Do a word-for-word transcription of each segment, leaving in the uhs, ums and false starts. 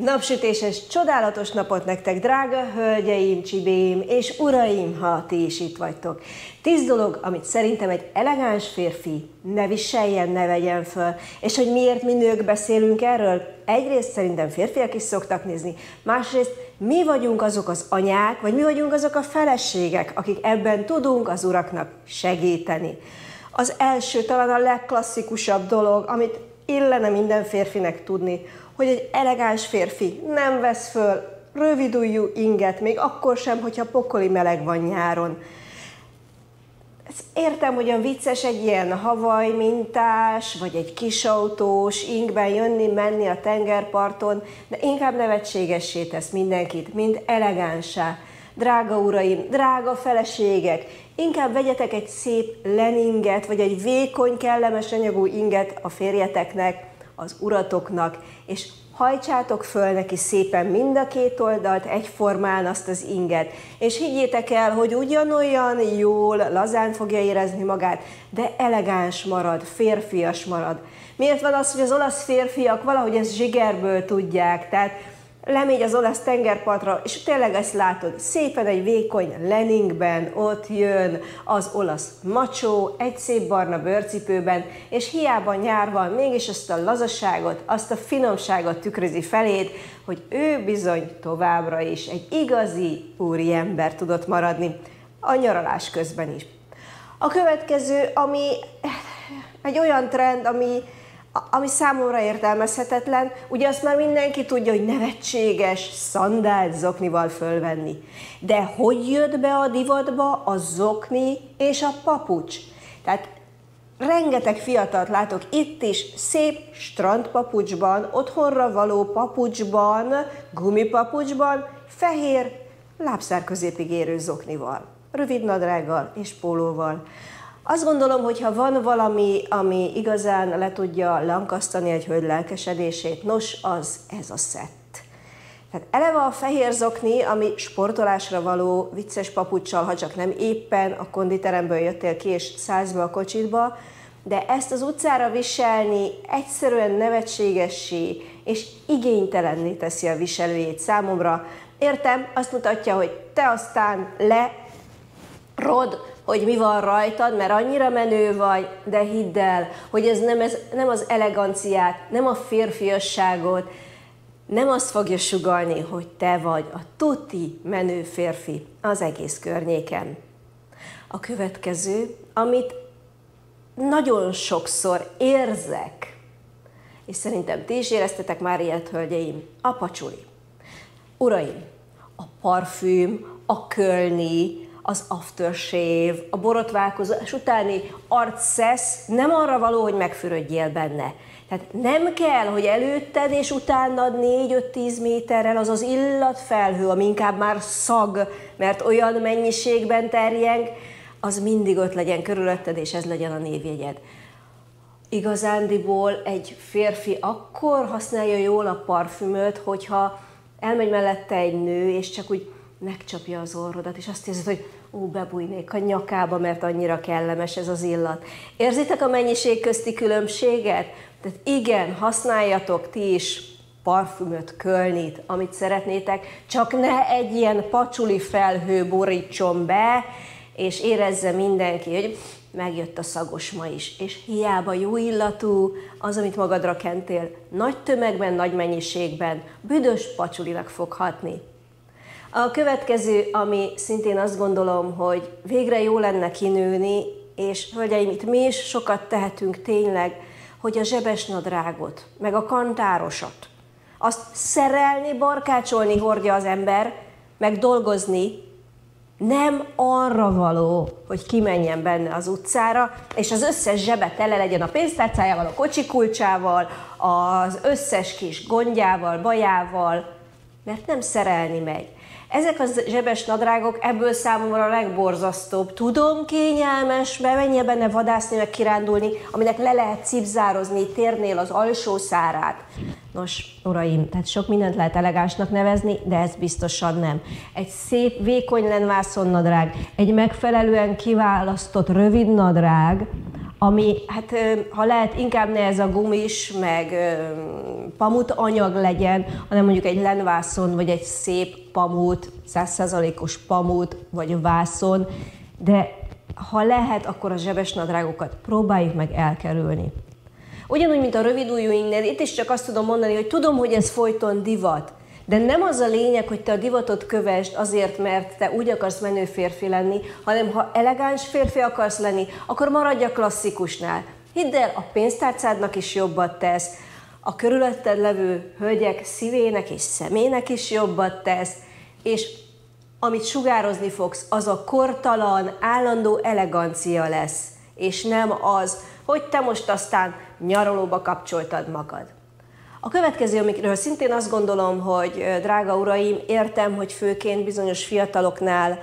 Napsütéses, csodálatos napot nektek, drága hölgyeim, csibéim és uraim, ha ti is itt vagytok. Tíz dolog, amit szerintem egy elegáns férfi ne viseljen, ne vegyen föl. És hogy miért mi nők beszélünk erről? Egyrészt szerintem férfiak is szoktak nézni, másrészt mi vagyunk azok az anyák, vagy mi vagyunk azok a feleségek, akik ebben tudunk az uraknak segíteni. Az első, talán a legklasszikusabb dolog, amit illene minden férfinek tudni, hogy egy elegáns férfi nem vesz föl rövidujjú inget, még akkor sem, hogyha pokoli meleg van nyáron. Ezt értem, hogy olyan vicces egy ilyen Hawaii mintás, vagy egy kisautós ingben jönni-menni a tengerparton, de inkább nevetségessé tesz mindenkit, mint elegánsá. Drága uraim, drága feleségek, inkább vegyetek egy szép leninget, vagy egy vékony, kellemes anyagú inget a férjeteknek, az uratoknak, és hajtsátok föl neki szépen mind a két oldalt egyformán azt az inget. És higgyétek el, hogy ugyanolyan jól, lazán fogja érezni magát, de elegáns marad, férfias marad. Miért van az, hogy az olasz férfiak valahogy ezt zsigerből tudják? Tehát lemegy az olasz tengerpartra, és tényleg ezt látod, szépen egy vékony leningben ott jön az olasz macsó, egy szép barna bőrcipőben, és hiába nyár van, mégis azt a lazaságot, azt a finomságot tükrözi feléd, hogy ő bizony továbbra is egy igazi úriember tudott maradni, a nyaralás közben is. A következő, ami egy olyan trend, ami ami számomra értelmezhetetlen, ugye azt már mindenki tudja, hogy nevetséges szandált zoknival fölvenni. De hogy jött be a divatba a zokni és a papucs? Tehát rengeteg fiatalt látok itt is, szép strandpapucsban, otthonra való papucsban, gumipapucsban, fehér, lábszár középig érő zoknival, rövid nadrággal és pólóval. Azt gondolom, hogy ha van valami, ami igazán le tudja lankasztani egy hölgy lelkesedését, nos, az ez a szett. Tehát eleve a fehér zokni, ami sportolásra való vicces papuccsal, ha csak nem éppen a konditeremből jöttél ki és szállsz be a kocsitba, de ezt az utcára viselni egyszerűen nevetségessé és igénytelenné teszi a viselőjét számomra. Értem, azt mutatja, hogy te aztán le rod, hogy mi van rajtad, mert annyira menő vagy, de hidd el, hogy ez nem, ez nem az eleganciát, nem a férfiasságot, nem azt fogja sugallni, hogy te vagy a tuti menő férfi az egész környéken. A következő, amit nagyon sokszor érzek, és szerintem ti is éreztetek már ilyet, hölgyeim, a pacsuli. Uraim, a parfüm, a kölni, az aftershave, a borotválkozás utáni arcszesz nem arra való, hogy megfürödjél benne. Tehát nem kell, hogy előtted és utánad négy-öt-tíz méterrel az az illatfelhő, ami inkább már szag, mert olyan mennyiségben terjeng, az mindig ott legyen körülötted, és ez legyen a névjegyed. Igazándiból egy férfi akkor használja jól a parfümöt, hogyha elmegy mellette egy nő, és csak úgy megcsapja az orrodat, és azt érzed, hogy ó, bebújnék a nyakába, mert annyira kellemes ez az illat. Érzitek a mennyiség közti különbséget? Tehát igen, használjatok ti is parfümöt, kölnit, amit szeretnétek, csak ne egy ilyen pacsuli felhő borítson be, és érezze mindenki, hogy megjött a szagos ma is, és hiába jó illatú, az, amit magadra kentél, nagy tömegben, nagy mennyiségben, büdös pacsulinak fog hatni. A következő, ami szintén azt gondolom, hogy végre jó lenne kinőni, és hölgyeim, itt mi is sokat tehetünk tényleg, hogy a zsebesnadrágot, meg a kantárosat, azt szerelni, barkácsolni hordja az ember, meg dolgozni, nem arra való, hogy kimenjen benne az utcára, és az összes zsebe tele legyen a pénztárcájával, a kocsikulcsával, az összes kis gondjával, bajával, mert nem szerelni megy. Ezek a zsebes nadrágok ebből számomra a legborzasztóbb. Tudom, kényelmes, bemenjél benne vadászni, meg kirándulni, aminek le lehet cipzározni térnél az alsó szárát. Nos, uraim, tehát sok mindent lehet elegánsnak nevezni, de ez biztosan nem. Egy szép, vékony lenvászonnadrág, egy megfelelően kiválasztott rövid nadrág, ami, hát ha lehet, inkább ne ez a gumis, meg pamut anyag legyen, hanem mondjuk egy lenvászon, vagy egy szép pamut, száz százalékos pamut, vagy vászon, de ha lehet, akkor a zsebesnadrágokat próbáljuk meg elkerülni. Ugyanúgy, mint a rövidujjúinknél, itt is csak azt tudom mondani, hogy tudom, hogy ez folyton divat, de nem az a lényeg, hogy te a divatot kövesd azért, mert te úgy akarsz menő férfi lenni, hanem ha elegáns férfi akarsz lenni, akkor maradj a klasszikusnál. Hidd el, a pénztárcádnak is jobbat tesz, a körülötted levő hölgyek szívének és szemének is jobbat tesz, és amit sugározni fogsz, az a kortalan, állandó elegancia lesz, és nem az, hogy te most aztán nyaralóba kapcsoltad magad. A következő, amikről szintén azt gondolom, hogy drága uraim, értem, hogy főként bizonyos fiataloknál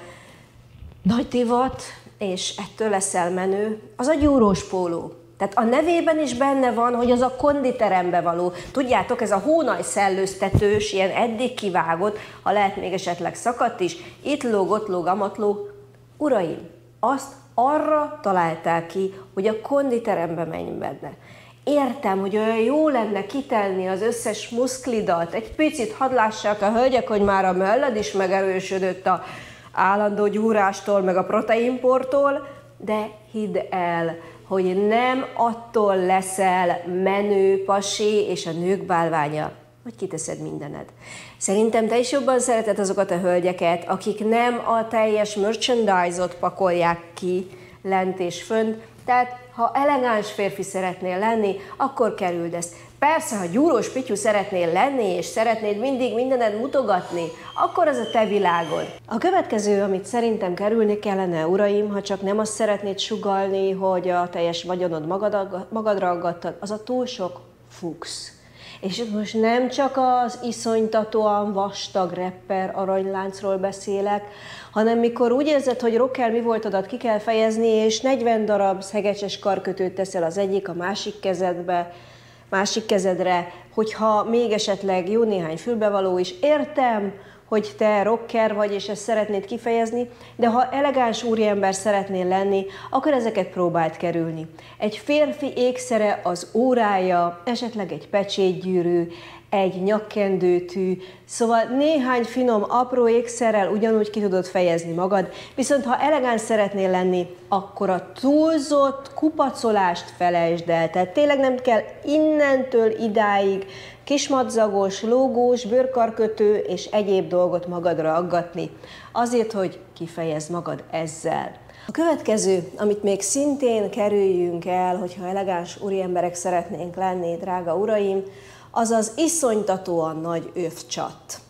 nagy divat, és ettől leszel menő, az a gyúrós póló. Tehát a nevében is benne van, hogy az a konditerembe való. Tudjátok, ez a hónaj szellőztetős, ilyen eddig kivágott, ha lehet még esetleg szakadt is, itt lóg, ott lóg, amat lóg. Uraim, azt arra találták ki, hogy a konditerembe menj benne. Értem, hogy olyan jó lenne kitenni az összes muszklidat, egy picit hadd lássák a hölgyek, hogy már a melled is megerősödött a állandó gyúrástól, meg a proteinportól, de hidd el, hogy nem attól leszel menő, pasi és a nők bálványa, hogy kiteszed mindened. Szerintem te is jobban szereted azokat a hölgyeket, akik nem a teljes merchandise-ot pakolják ki lent és fönt, tehát ha elegáns férfi szeretnél lenni, akkor kerüld ezt. Persze, ha gyúrós pityú szeretnél lenni, és szeretnéd mindig mindened mutogatni, akkor az a te világod. A következő, amit szerintem kerülni kellene, uraim, ha csak nem azt szeretnéd sugallni, hogy a teljes vagyonod magad, magadra aggattad, az a túl sok fuchs. És most nem csak az iszonytatóan vastag rapper aranyláncról beszélek, hanem mikor úgy érzed, hogy rocker mi voltadat ki kell fejezni, és negyven darab szegecses karkötőt teszel az egyik a másik kezedbe, másik kezedre, hogyha még esetleg jó néhány fülbevaló is, értem, hogy te rocker vagy, és ezt szeretnéd kifejezni, de ha elegáns úriember szeretnél lenni, akkor ezeket próbáld kerülni. Egy férfi ékszere az órája, esetleg egy pecsétgyűrű, egy nyakkendőtű, szóval néhány finom, apró ékszerrel ugyanúgy ki tudod fejezni magad, viszont ha elegáns szeretnél lenni, akkor a túlzott kupacolást felejtsd el. Tehát tényleg nem kell innentől idáig kismadzagos, lógós, bőrkarkötő és egyéb dolgot magadra aggatni, azért, hogy kifejezd magad ezzel. A következő, amit még szintén kerüljünk el, hogyha elegáns úriemberek szeretnénk lenni, drága uraim, az az iszonytatóan nagy övcsat.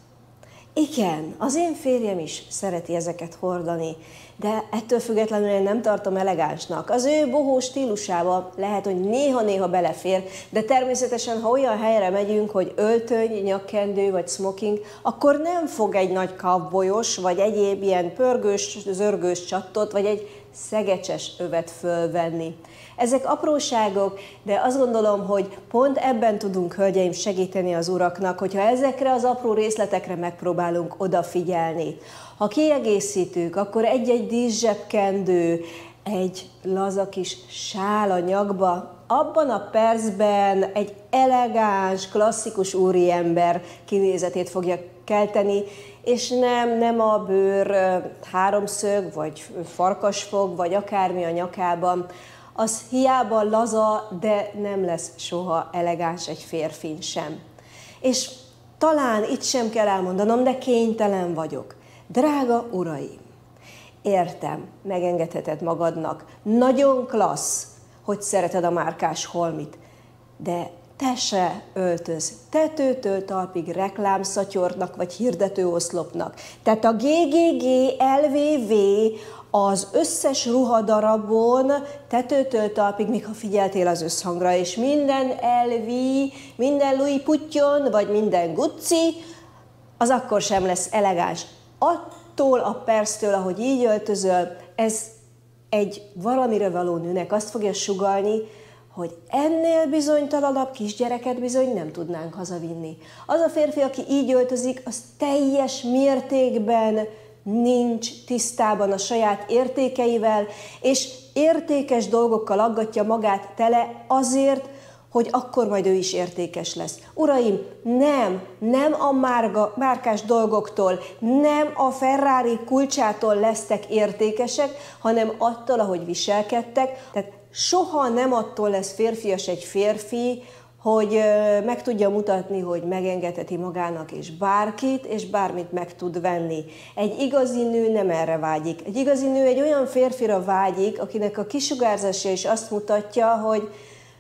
Igen, az én férjem is szereti ezeket hordani, de ettől függetlenül én nem tartom elegánsnak. Az ő bohó stílusába lehet, hogy néha-néha belefér, de természetesen, ha olyan helyre megyünk, hogy öltöny, nyakkendő vagy smoking, akkor nem fog egy nagy cowboyos, vagy egyéb ilyen pörgős, zörgős csattot, vagy egy szegecses övet fölvenni. Ezek apróságok, de azt gondolom, hogy pont ebben tudunk, hölgyeim, segíteni az uraknak, hogyha ezekre az apró részletekre megpróbálunk odafigyelni. Ha kiegészítünk, akkor egy-egy díszsebkendő, egy laza kis sál a nyakba, abban a percben egy elegáns, klasszikus úriember kinézetét fogja kelteni, és nem, nem a bőr háromszög, vagy farkasfog, vagy akármi a nyakában. Az hiába laza, de nem lesz soha elegáns egy férfin sem. És talán itt sem kell elmondanom, de kénytelen vagyok. Drága uraim, értem, megengedheted magadnak, nagyon klassz, hogy szereted a márkás holmit, de te se öltöz tetőtől talpig reklámszatyornak vagy hirdetőoszlopnak. Tehát a gé gé gé el vé vé az összes ruhadarabon tetőtől talpig, még ha figyeltél az összhangra, és minden el vé, minden Louis Vuitton, vagy minden Gucci, az akkor sem lesz elegáns. Attól a perctől, ahogy így öltözöl, ez egy valamire való nőnek azt fogja sugallni, hogy ennél bizonytalanabb kisgyereket bizony nem tudnánk hazavinni. Az a férfi, aki így öltözik, az teljes mértékben nincs tisztában a saját értékeivel, és értékes dolgokkal aggatja magát tele azért, hogy akkor majd ő is értékes lesz. Uraim, nem, nem a márga, márkás dolgoktól, nem a Ferrari kulcsától lesztek értékesek, hanem attól, ahogy viselkedtek. Tehát soha nem attól lesz férfias egy férfi, hogy meg tudja mutatni, hogy megengedheti magának és bárkit, és bármit meg tud venni. Egy igazi nő nem erre vágyik. Egy igazi nő egy olyan férfira vágyik, akinek a kisugárzása is azt mutatja, hogy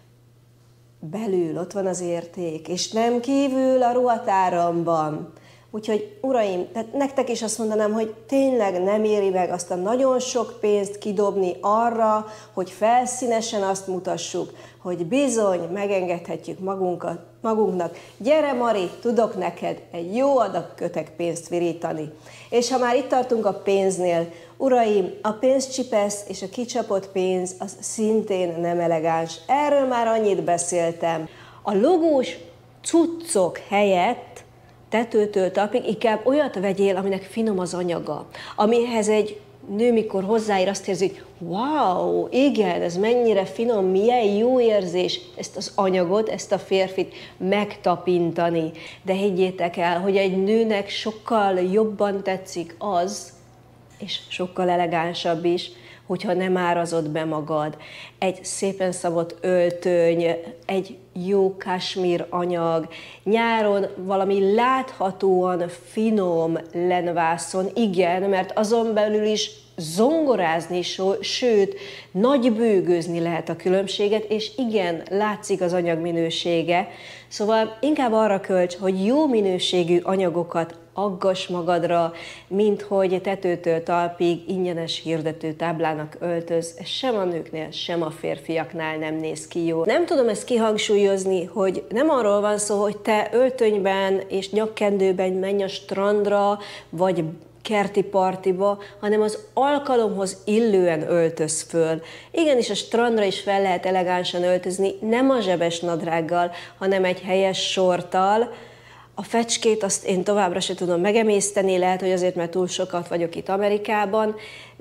belül ott van az érték, és nem kívül a ruhatáramban. Úgyhogy, uraim, tehát nektek is azt mondanám, hogy tényleg nem éri meg azt a nagyon sok pénzt kidobni arra, hogy felszínesen azt mutassuk, hogy bizony megengedhetjük magunkat, magunknak. Gyere, Mari, tudok neked egy jó adag kötek pénzt virítani. És ha már itt tartunk a pénznél, uraim, a pénzcsipesz és a kicsapott pénz az szintén nem elegáns. Erről már annyit beszéltem. A logós cuccok helyett tetőtől talpig inkább olyat vegyél, aminek finom az anyaga, amihez egy nő, mikor hozzáír, azt érzi, hogy wow, igen, ez mennyire finom, milyen jó érzés ezt az anyagot, ezt a férfit megtapintani. De higgyétek el, hogy egy nőnek sokkal jobban tetszik az, és sokkal elegánsabb is, hogyha nem árazod be magad. Egy szépen szabott öltöny, egy jó kasmír anyag, nyáron valami láthatóan finom lenvászon, igen, mert azon belül is zongorázni, sőt, nagy bőgőzni lehet a különbséget, és igen, látszik az anyag minősége. Szóval inkább arra költs, hogy jó minőségű anyagokat aggass magadra, mint hogy tetőtől talpig ingyenes hirdető táblának öltöz. Ez sem a nőknél, sem a férfiaknál nem néz ki jól. Nem tudom ezt kihangsúlyozni, hogy nem arról van szó, hogy te öltönyben és nyakkendőben menj a strandra, vagy kerti partiba, hanem az alkalomhoz illően öltöz föl. Igenis, a strandra is fel lehet elegánsan öltözni, nem a zsebes nadrággal, hanem egy helyes sorttal. A fecskét azt én továbbra se tudom megemészteni, lehet, hogy azért, mert túl sokat vagyok itt Amerikában,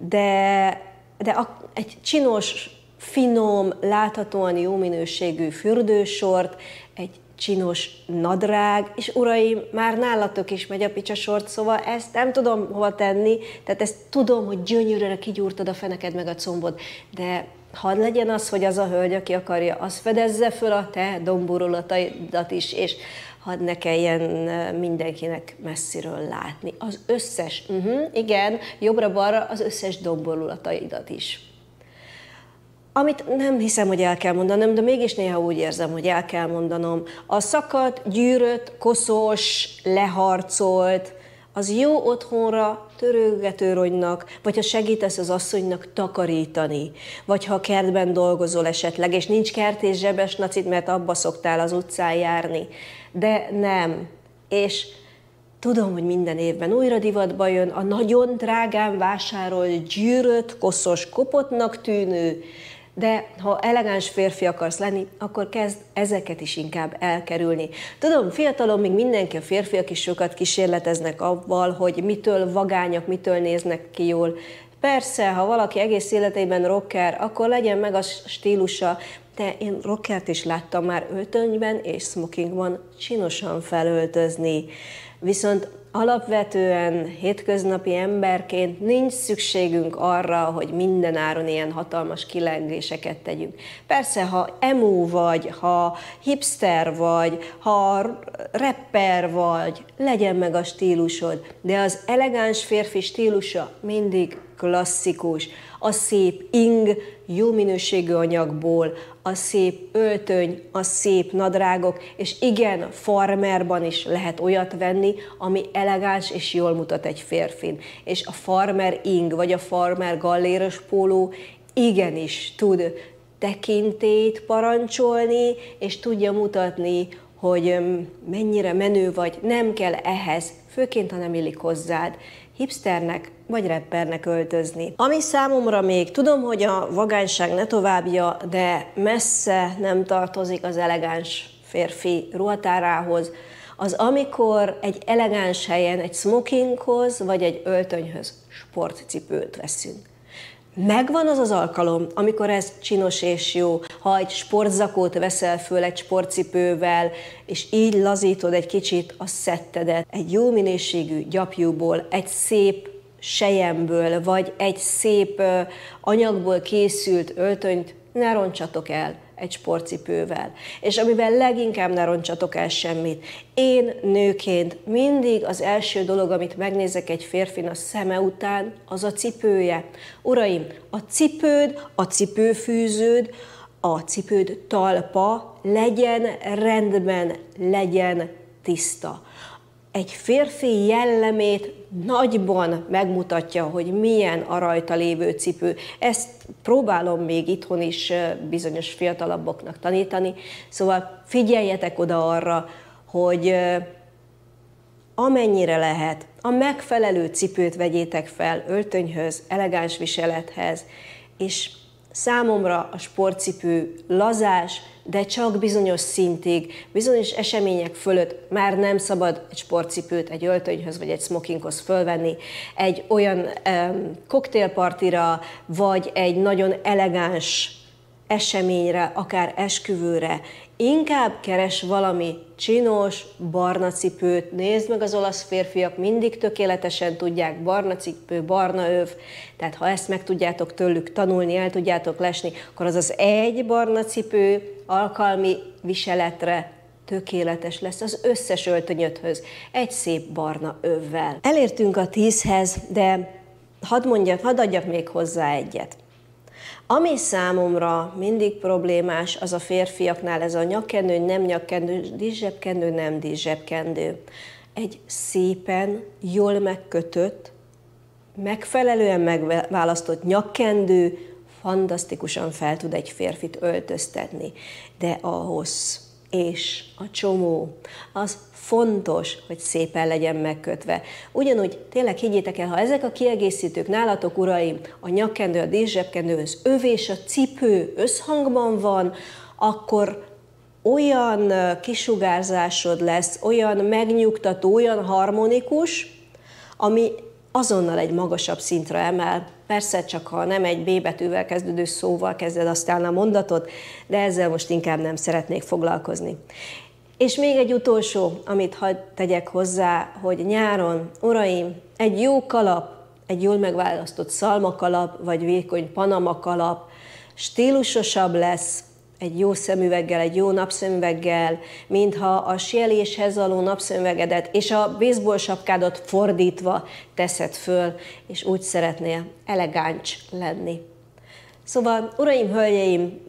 de, de a, egy csinos, finom, láthatóan jó minőségű fürdősort, egy csinos nadrág, és uraim, már nálatok is megy a picsasort, szóval ezt nem tudom hova tenni, tehát ezt tudom, hogy gyönyörűre kigyúrtad a feneked meg a combod, de hadd legyen az, hogy az a hölgy, aki akarja, az fedezze föl a te domborulataidat is, és hadd ne kelljen mindenkinek messziről látni. Az összes, uh-huh, igen, jobbra-balra az összes domborulataidat is. Amit nem hiszem, hogy el kell mondanom, de mégis néha úgy érzem, hogy el kell mondanom. A szakadt, gyűrött, koszos, leharcolt, az jó otthonra törölgetőronynak, vagy ha segítesz az asszonynak takarítani, vagy ha kertben dolgozol esetleg, és nincs kert és zsebes nacit, mert abba szoktál az utcán járni. De nem. És tudom, hogy minden évben újra divatba jön a nagyon drágán vásárolt, gyűrött, koszos, kopottnak tűnő, de ha elegáns férfi akarsz lenni, akkor kezd ezeket is inkább elkerülni. Tudom, fiatalon még mindenki, a férfiak is sokat kísérleteznek avval, hogy mitől vagányak, mitől néznek ki jól. Persze, ha valaki egész életében rocker, akkor legyen meg a stílusa, de én rockert is láttam már öltönyben és smokingban csinosan felöltözni. Viszont alapvetően hétköznapi emberként nincs szükségünk arra, hogy minden áron ilyen hatalmas kilengéseket tegyünk. Persze, ha emo vagy, ha hipster vagy, ha rapper vagy, legyen meg a stílusod, de az elegáns férfi stílusa mindig klasszikus. A szép ing, jó minőségű anyagból, a szép öltöny, a szép nadrágok, és igen, farmerban is lehet olyat venni, ami elegáns és jól mutat egy férfin. És a farmer ing, vagy a farmer galléros póló igenis tud tekintélyt parancsolni, és tudja mutatni, hogy mennyire menő vagy, nem kell ehhez, főként, ha nem illik hozzád, hipsternek vagy rappernek öltözni. Ami számomra még, tudom, hogy a vagányság ne továbbja, de messze nem tartozik az elegáns férfi ruhatárához, az amikor egy elegáns helyen egy smokinghoz vagy egy öltönyhöz sportcipőt veszünk. megvan az az alkalom, amikor ez csinos és jó, ha egy sportzakót veszel föl egy sportcipővel, és így lazítod egy kicsit a szettedet, egy jó minőségű gyapjúból, egy szép selyemből, vagy egy szép anyagból készült öltönyt ne roncsatok el egy sportcipővel. És amivel leginkább ne roncsatok el semmit. Én nőként mindig az első dolog, amit megnézek egy férfin a szeme után, az a cipője. Uraim, a cipőd, a cipőfűződ, a cipőd talpa legyen rendben, legyen tiszta. Egy férfi jellemét nagyban megmutatja, hogy milyen a rajta lévő cipő. Ezt próbálom még itthon is bizonyos fiatalabboknak tanítani. Szóval figyeljetek oda arra, hogy amennyire lehet, a megfelelő cipőt vegyétek fel öltönyhöz, elegáns viselethez, és számomra a sportcipő lazás, de csak bizonyos szintig, bizonyos események fölött már nem szabad egy sportcipőt egy öltönyhöz vagy egy smokinghoz fölvenni, egy olyan um, koktélpartira, vagy egy nagyon elegáns eseményre, akár esküvőre. Inkább keres valami csinos, barna cipőt. Nézd meg, az olasz férfiak mindig tökéletesen tudják, barna cipő, barna öv, tehát ha ezt meg tudjátok tőlük tanulni, el tudjátok lesni, akkor az az egy barna cipő alkalmi viseletre tökéletes lesz az összes öltönyöthöz, egy szép barna övvel. Elértünk a tízhez, de hadd mondjak, hadd adjak még hozzá egyet. Ami számomra mindig problémás, az a férfiaknál ez a nyakkendő, nem nyakkendő, díszsebkendő, nem díszsebkendő. Egy szépen, jól megkötött, megfelelően megválasztott nyakkendő fantasztikusan fel tud egy férfit öltöztetni. De ahhoz és a csomó, az fontos, hogy szépen legyen megkötve. Ugyanúgy tényleg higgyétek el, ha ezek a kiegészítők nálatok, uraim, a nyakkendő, a díszsebkendő, az öv és a cipő összhangban van, akkor olyan kisugárzásod lesz, olyan megnyugtató, olyan harmonikus, ami azonnal egy magasabb szintre emel. Persze csak ha nem egy B betűvel kezdődő szóval kezded aztán a mondatot, de ezzel most inkább nem szeretnék foglalkozni. És még egy utolsó, amit hadd tegyek hozzá, hogy nyáron, uraim, egy jó kalap, egy jól megválasztott szalmakalap, vagy vékony panamakalap stílusosabb lesz egy jó szemüveggel, egy jó napszemüveggel, mintha a sieléshez való napszemüvegedet és a baseball sapkádat fordítva teszed föl, és úgy szeretnél elegáns lenni. Szóval, uraim, hölgyeim,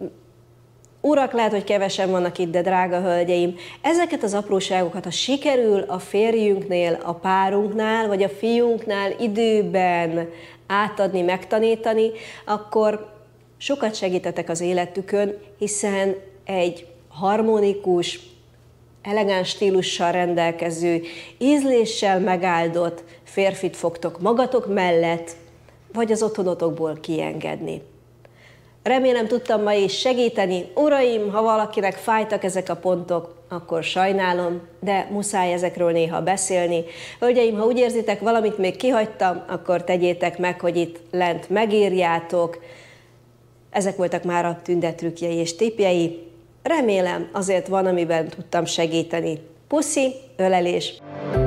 urak, lehet, hogy kevesen vannak itt, de drága hölgyeim, ezeket az apróságokat, ha sikerül a férjünknél, a párunknál, vagy a fiunknál időben átadni, megtanítani, akkor sokat segítetek az életükön, hiszen egy harmonikus, elegáns stílussal rendelkező, ízléssel megáldott férfit fogtok magatok mellett, vagy az otthonotokból kiengedni. Remélem tudtam ma is segíteni. Uraim, ha valakinek fájtak ezek a pontok, akkor sajnálom, de muszáj ezekről néha beszélni. Hölgyeim, ha úgy érzitek, valamit még kihagytam, akkor tegyétek meg, hogy itt lent megírjátok. Ezek voltak már a Tünde trükkjei és tippjei. Remélem azért van, amiben tudtam segíteni. Puszi, ölelés!